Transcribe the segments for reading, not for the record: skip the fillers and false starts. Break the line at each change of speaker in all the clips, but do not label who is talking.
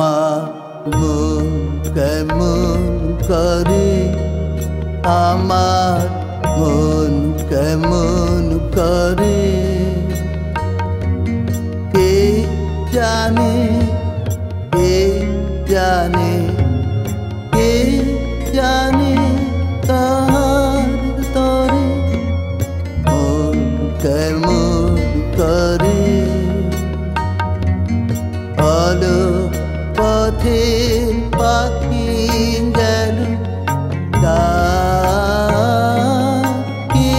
আমার মন কেমন করে, আমার মন কেমন করে, কে জানে, কে জানে, কে জানে তার তরে মন কেমন করে। আলো পথে পাখি গেল ডাকি,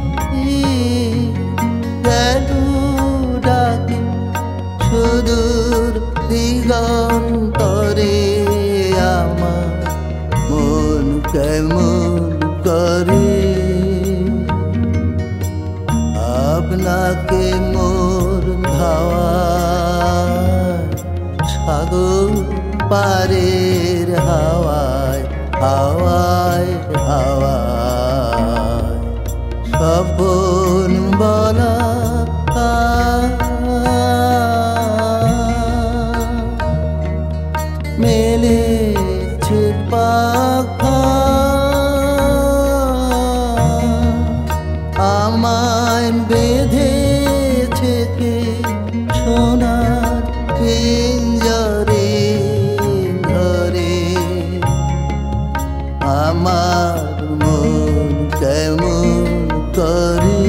গেল ডাকি সুদূর দিগন্তরে, আমার মন কেমন করে। আপনাকে মোর ধাওয়ায় সাগর পারের হাওয়ায়, হাওয়ায় হাওয়ায় স্বপন বলা মেলেছে পাখা, আমায় বেঁধেছে কে সোনার পিঞ্জরে ধরে, আমার মন কেমন করে।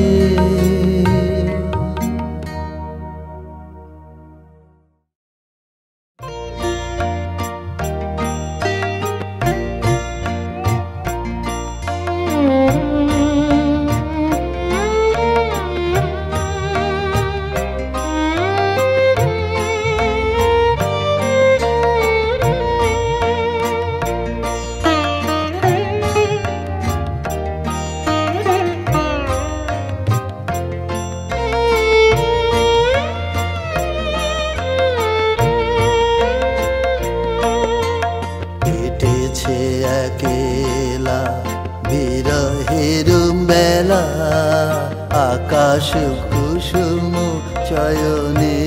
একেলা বিরহের বেলা আকাশ কুসুম চয়নে,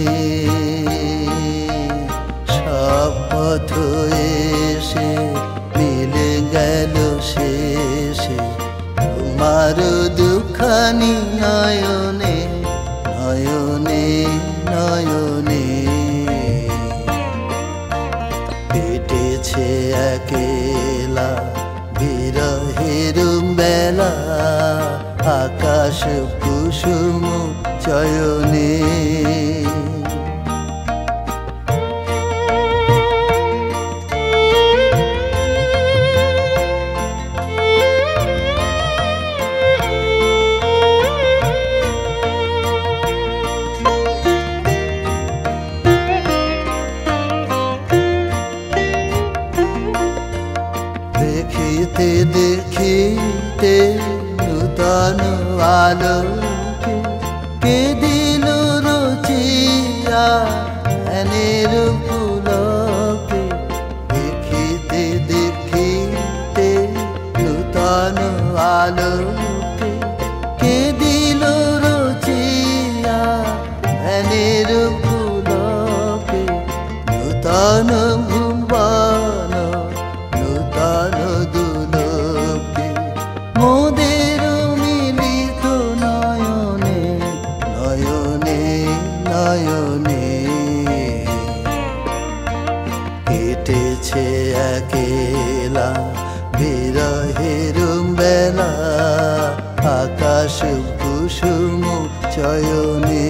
সব পথ এসে মিলে গেল শেষে তোমার দুখানি নয়নে, নয়নে নয়নে। কেটেছে একেলা বিরহের বেলা আকাশ কুসুম চয়নে, দেখিতে দেখিতে নূতন আলোকে কে দিল রুচিয়া ধ্যানের পুলকে, দেখিতে দেখিতে নূতন আলোকে কে দিল রুচিয়া ধ্যানের পুলকে, নূতন ভুবন নূতন দুলকে মোদের মিলিত নয়নে, নয়নে নয়নে। কেটেছে একেলা বিরহের বেলা আকাশ কুসুম চয়নে,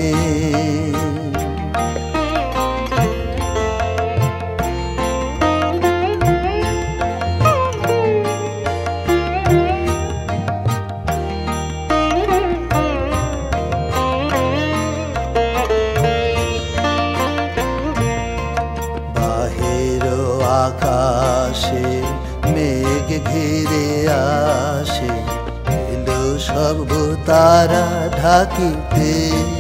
আকাশে মেঘ ঘিরে আসে এলো সব তারা ঢাকিতে,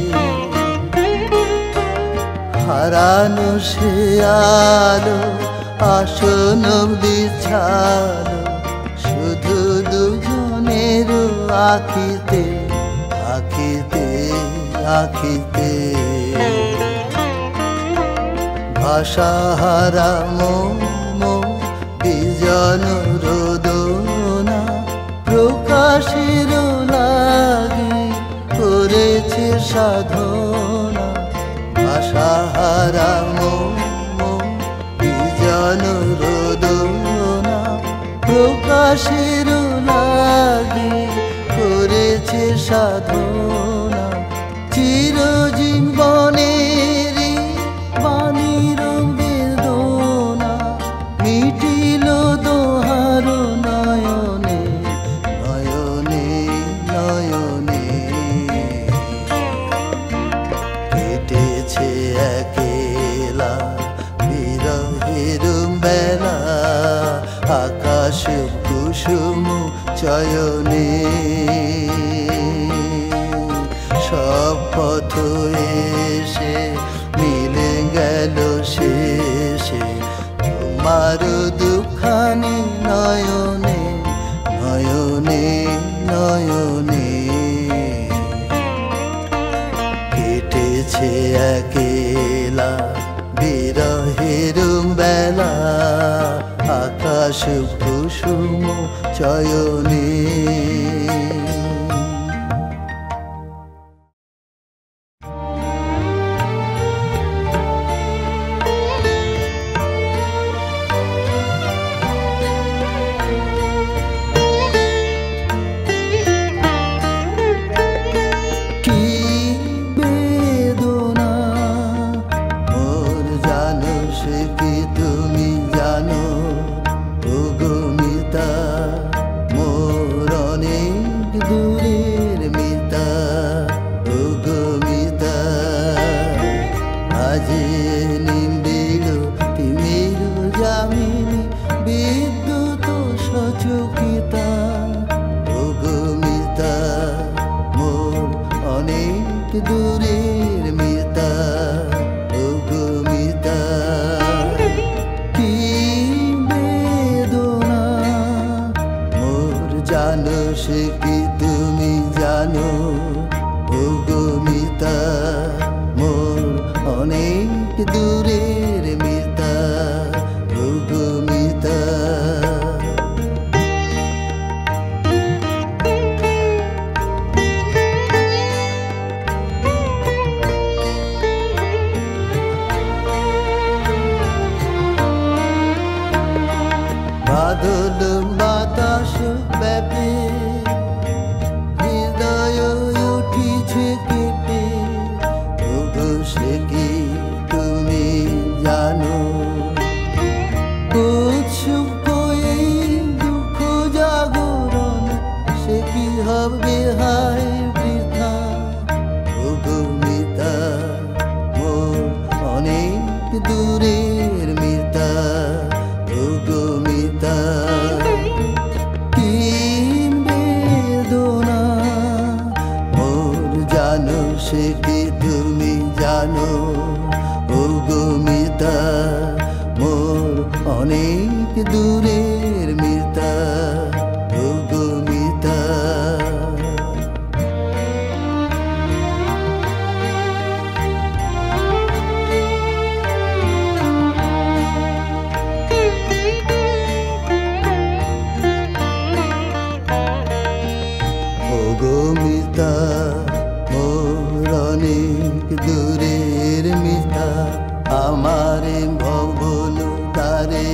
হারানো সে আলো আসন বিছালো শুধু দুজনের আখিতে, আখিতে আখিতে। ভাষাহারা মম বিজন রোদনা প্রকাশের লাগি করেছে সাধনা। ভাষাহারা মম বিজন রোদনা প্রকাশের লাগি করেছে সাধনা। চিরজীবনেরই বাণীর বেদনা মিটিল দোহার নয়নে নয়নে নয়নে। কেটেছে একেলা বিরহের বেলা আকাশ কুসুম চয়নে। সব পথ এসে মিলে গেল শেষে তোমার দুখানি নয়নে নয়নে নয়নে। কেটেছে একেলা বিরহের বেলা আকাশ কুসুম চয়নে। দূরের মিতা ও গো মিতা কি বেদনা মোর জানো সে কি তুমি জানো ও গো মিতা মোর অনেক দূরের মিতা ও গো মিতা। বাদল বাতাস ব্যাপে হৃদয় উঠিছে কেঁপে ওগো সে কি তুমি জানো উৎসুক এই দুঃখ জাগরণ সে কি হবে হায় বৃথা ওগো মিতা মোর অনেক দূরের মিতা ওগো মিতা কি বেদনা মোর জানো সে কি তুমি জানো ওগো মিতা মোর অনেক দূরের মিতা ওগো মিতা। ওগো মিতা মোর অনেক দূরের মিতা আমারে ভবন তারে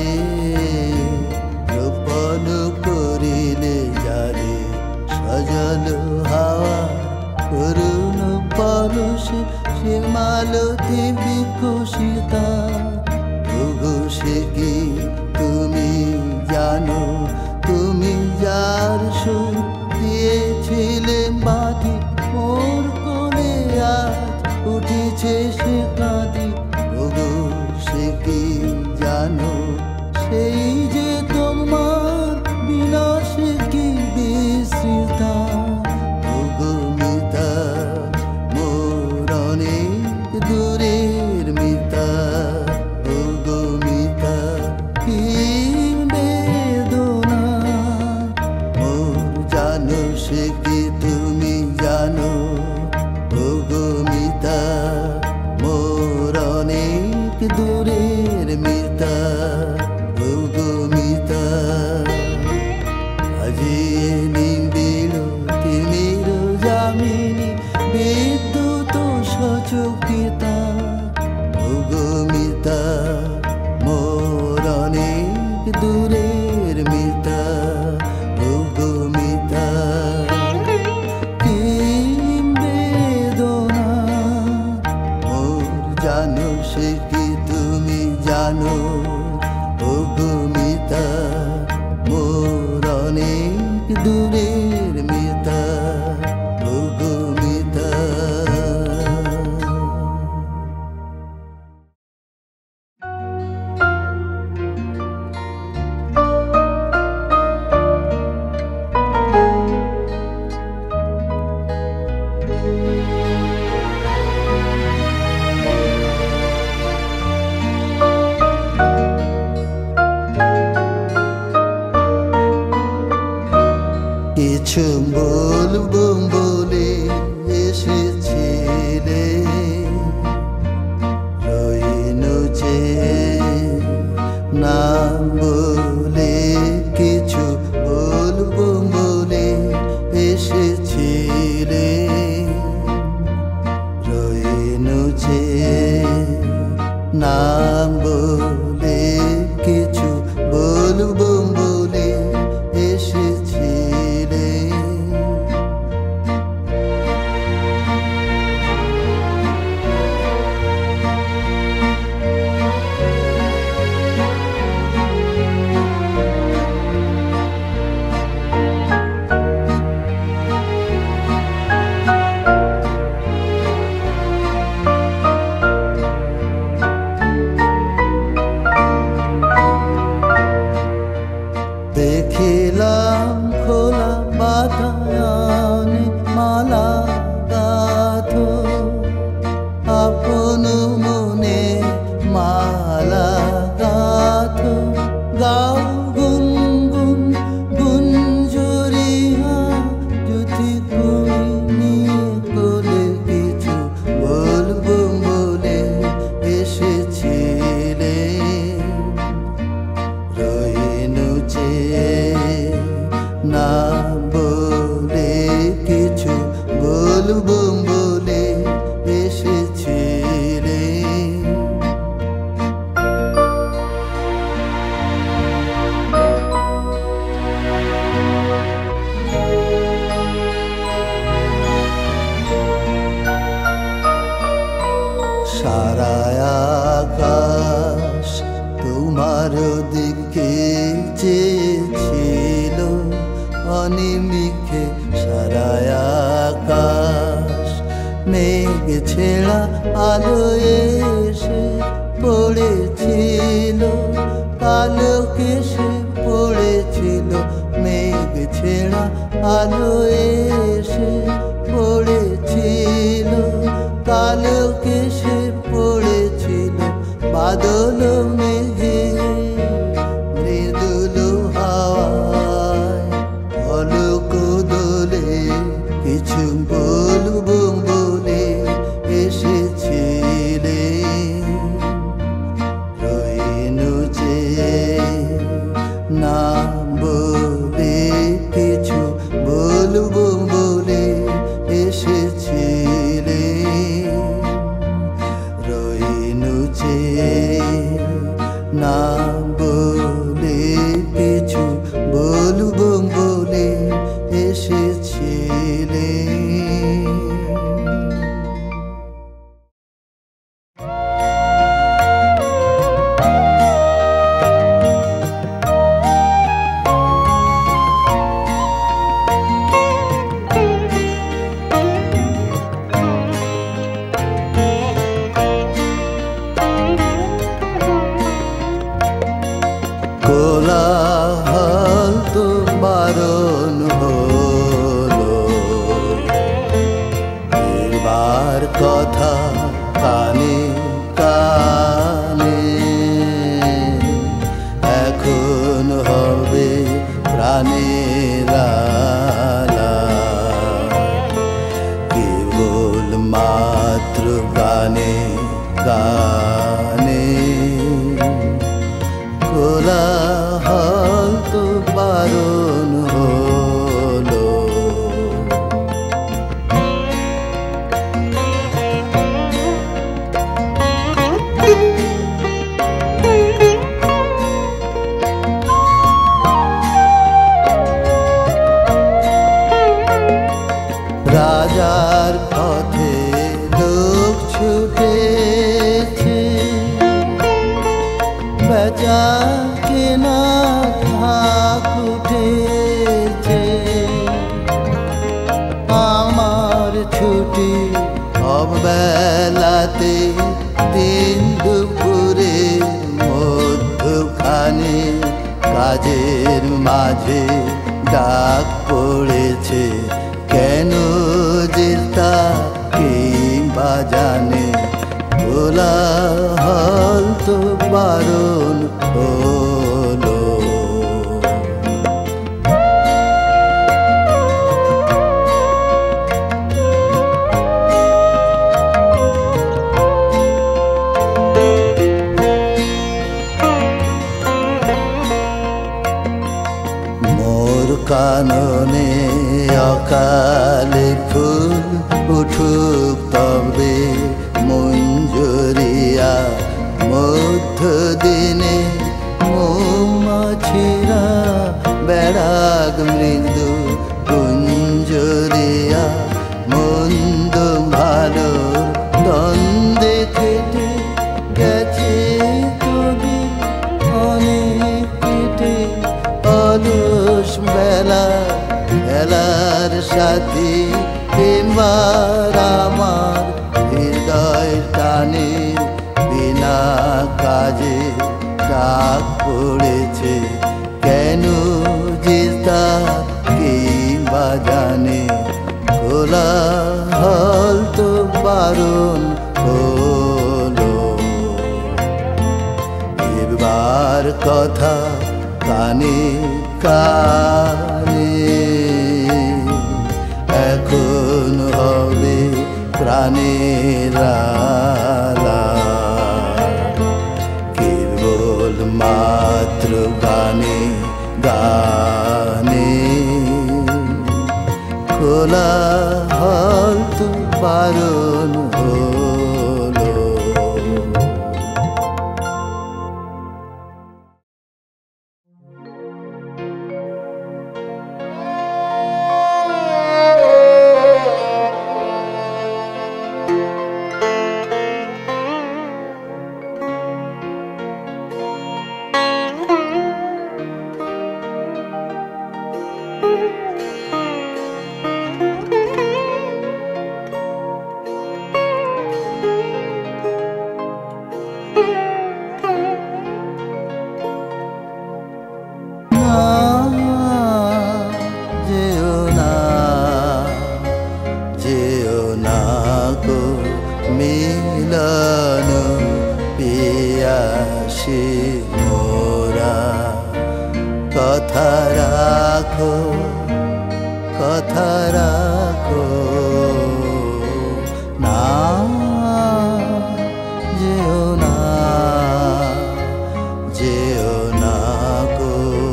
রোপণ করিলে যারে সজল হাওয়া করুণ পরশে সে মালতি বিকশিতা ওগো সে কি তুমি জানো তুমি যার সুর দিয়েছিলে বাঁধি মোর কোলে আজ উঠেছে সে কাঁদি ওগো সে কি জানো সেই যে তোমার বিনাশে কি বিস্মৃতা ওগো মিতা মোর অনেক দূরের মিতা ওগো মিতা কি বেদনা মোর জানো সে কি তুমি জানো ওগো মিতা মোর অনেক দূরে দূরের মিতা ওগো মিতা কি বেদনা মোর জানো সে কি তুমি জানো ওগো মিতা মোর অনেক দূরের মিতা ওগো মিতা কিছু বলবো বলে এসেছিলে রইনু যে না বলে কিছু বলবো বলে এসেছিলে রইনু যে না বলে কিছু বলবো বলে এসেছিলে দেখিলাম খোলা বাতায়নে মালা গাথো আপন মনে মালা গাথো গাও গুনগুন গুঞ্জরিয়া যদি তুমি নিয়ে কোলে কিছু বলবো বলে এসেছিলে রইনু যে না বলে কিছু বলবো বলে এসেছিলে সারা আকাশ তোমার দিকে চেয়েছিল অনিমিষে সারা আকাশ মেঘ ছেঁড়া আলো এসে পড়েছিল কালো কেশে পড়েছিল মেঘ ছেঁড়া আলো এসে পড়েছিল কালো কেশে পড়েছিল বাদল মেঘে মৃদুল হাওয়ায় অলক দোলে কিছু বলবো বলে এসেছিলে রইনু যে না বলে কিছু বলবো বলে এসেছিলে রইনু যে না বলে কিছু বলবো বলে এসেছিলে কোলাহল তো বারণ হলো এবার কথা কানে কানে এখন হবে প্রাণের আলা কেবল মাত্র গানে গানে কোলাহল তো বারণ হলো কেনা থাক উঠেছে আমার ছুটি অববেলাতে দিন দুপুরের মধ্যখানে কাজের মাঝে ডাক পড়েছে কেন যে তা কে বা জানে কোলাহল তো বারণ হলো মোর কাননে অকালে ফুল উঠুক তবে মঞ্জুরিয়া মধ্য দিনে মৌমাছিরা বেড়াক মৃদু কুঞ্জরিয়া মন্দ ভালো দ্বন্দ্বে কেটে গেছে কবি অনেক কেটে অলস বেলা খেলার সাথে এবার আমার হৃদয় টানে বিনা কাজে ডাক পড়েছে কেন যে তা কে বা জানে কোলাহল তো বারণ হলো এবার কথা কানে কানে এখন হবে প্রাণের কেবল মাত্র গানে গানে কোলাহল তো বারণ হলো মিলন পিয়াসী মোরা কথা রাখো না যেও না গো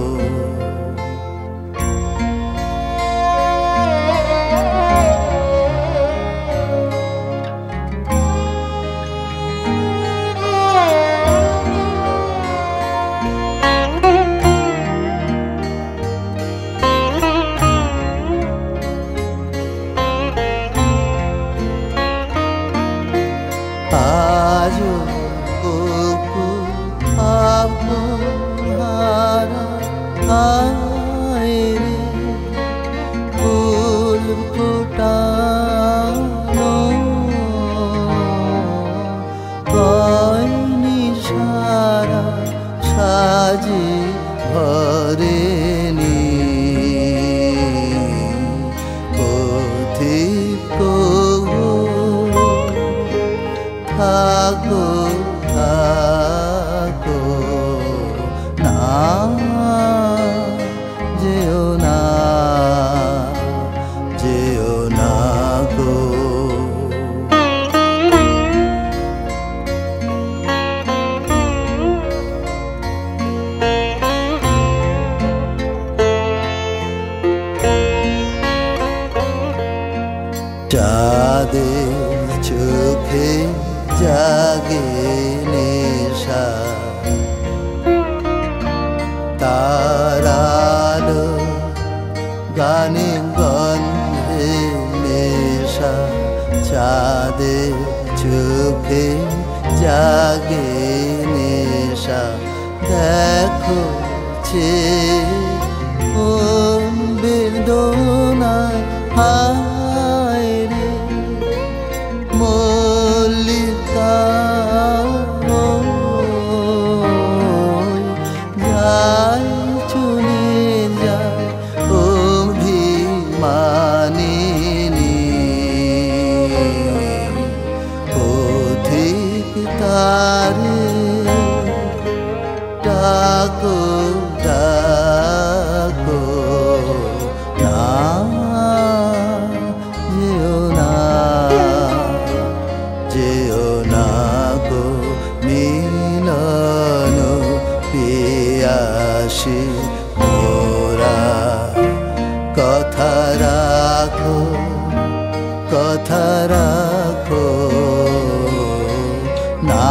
আজো আপনারা আইরে ফুল ফোটানো কয়নি সারা সাজে ভরেনি পথিক থাকো না যেও না গো চাঁদের চোখে জাগে নেশা তারালো গানে গন্ধে নেশা চাঁদের চোখে জাগে নেশা দেখো বেদনায় হায় রে মল্লিকা যায় চলে যায় অভিমানিনী পথিক তারে ডাকো ডাকো না যেও না যেও না গো মিলন পিয়াসী মোরা কথা রাখো কথা রাখো না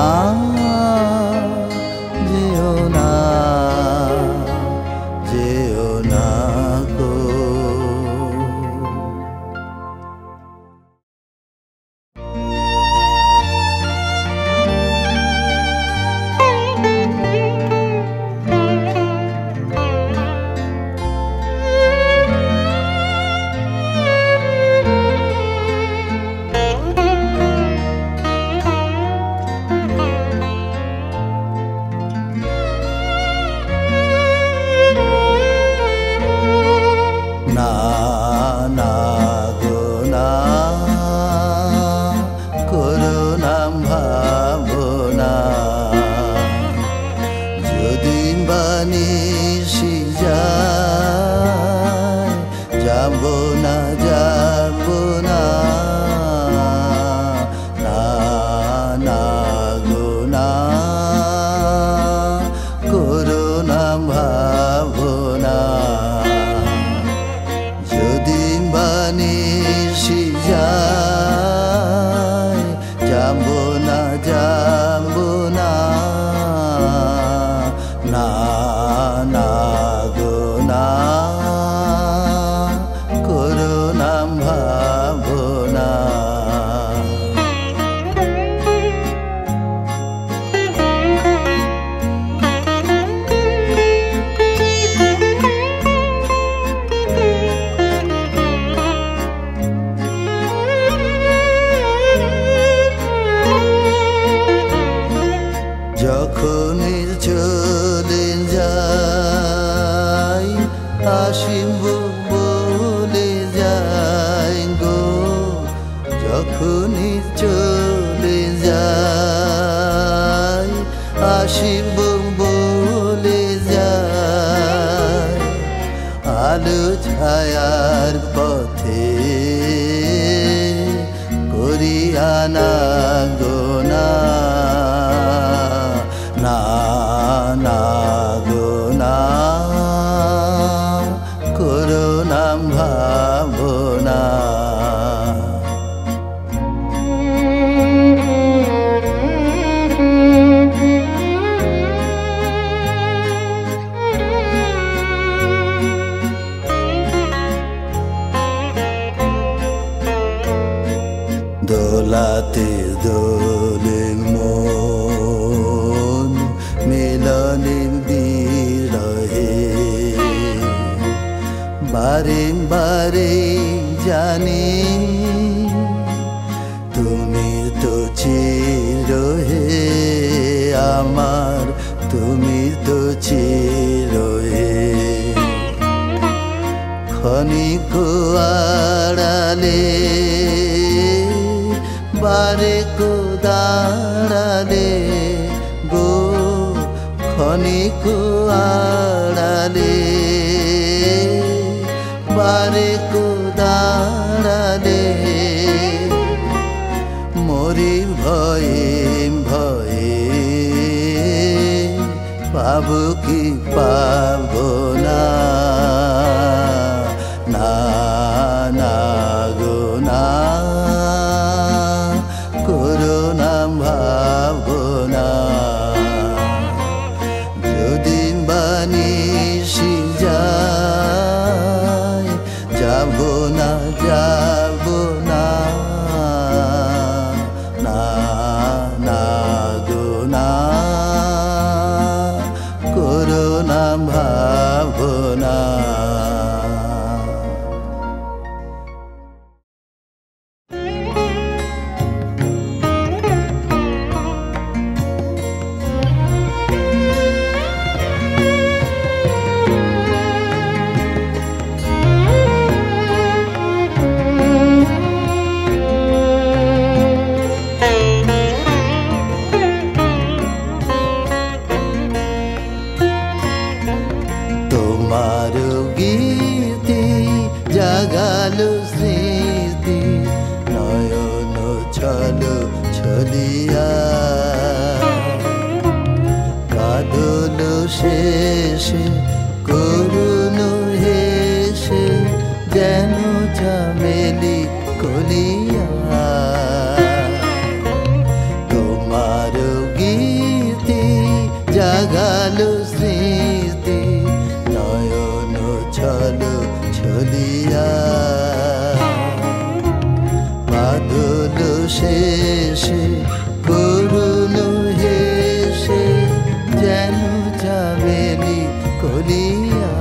যেও না যেও না গো না না গো না করুণা ভাবনা যদি বানিসি যায় যাব না যাব না না না গো না করুণা ভাবনা যদি বানিসি যায় যাব না যাব না না না গো না করুণা ভাবনা যখন চলে যাই আসিব বলে যাই গো যখন চলে যাই আসিব বলে যাই আলো ছায়ার পথে করিয়া না গো না না না গো না করুণা ভাবনা দোলাতে দোলে মন মিলনের বিরহে বারে বারে জানি তুমি তো চিরহে আমার তুমি তো চিরহে ক্ষণিক আড়ালে বারে কো দাঁড়ালে গো ক্ষণিক আড়ালে বারে কো দাঁড়ালে মরি ভয়ে ভয়ে পাবো কি পাবো না না না গো না করুণা ভাবনা যদি বানিসি যায় যাব না যাব না না না গো না তোমার গীতি জাগালো স্মৃতি নয়ন ছলো ছলিয়া কাঁদলো শেষে করুণ হেসে যেন চামেলি কলিয়া তোমার গীতি জাগালো স্মৃতি নয়ন ছলো ছলিয়া বাদল শেষে করুণ হেসে যেন চামেলি কলিয়া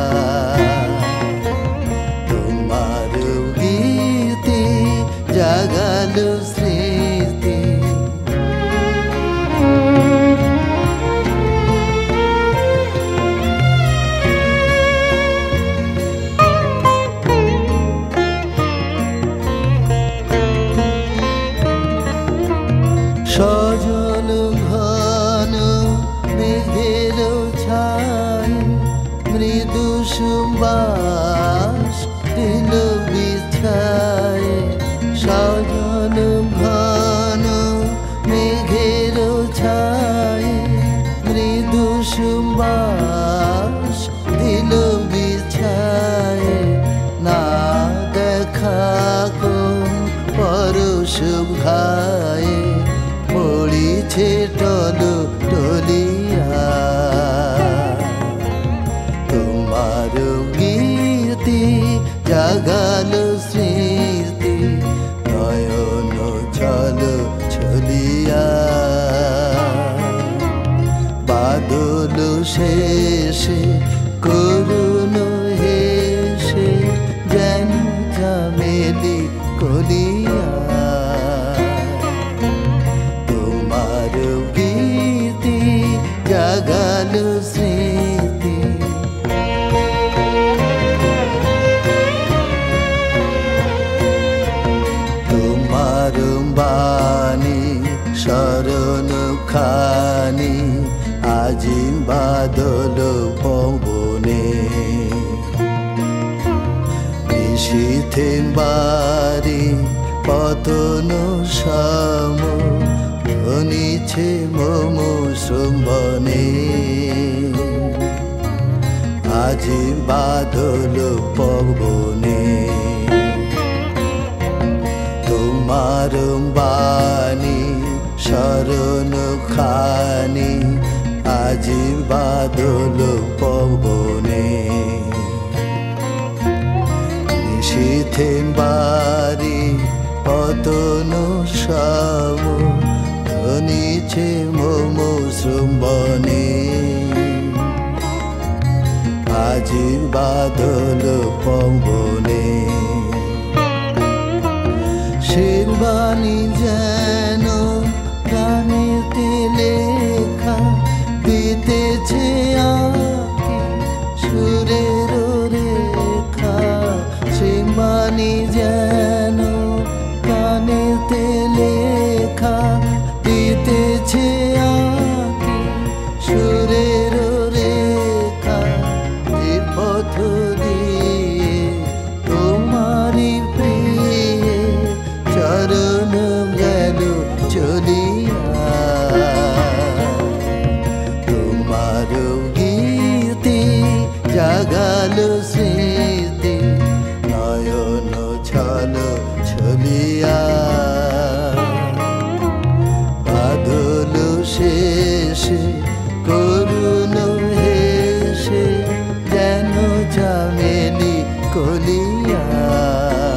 তোমার গীতি জাগালো স্মৃতি সজল ঘন মেঘের ছায় মৃদু সুবাস দিল বিছায় সজল ঘন মেঘের ছায় মৃদু সুবাস দিল বিছায় না দেখা কোন পরশ ঘায়ে পড়িছে টলো টলিয়া তোমার গীতি জাগালো স্মৃতি নয়ন ছলো ছলিয়া বাদল শেষে করুণ হেসে যেন চামেলি কলিয়া তোমার গীতি জাগালো স্মৃতি তোমার বাণী শরণ খানি আজি বাদল পবনে নিশীথে বাড়ি পতন সম ধ্বনিছে মম সম্বনে আজি বাদল পবনে তোমার বাণী শরণ খানি আজি বাদল পবনে নিশীথে বাড়ি পতন সম ধ্বনিছে মম সম্বনে আজি বাদল পবনে শিরবাণী যেন গানেতে লেখা দিতেছে আঁকি সুরের রেখা শিরবাণী যেন গানেতে লেখা দিতেছে আঁকি সুরের রেখা যে পথ দিয়ে তোমারি প্রিয় চরণ গেল চলিয়া তোমার গীতি জাগালো স্মৃতি নয়ন ছলো ছলিয়া বাদল শেষে করুণ হেসে যেন চামেলি কলিয়া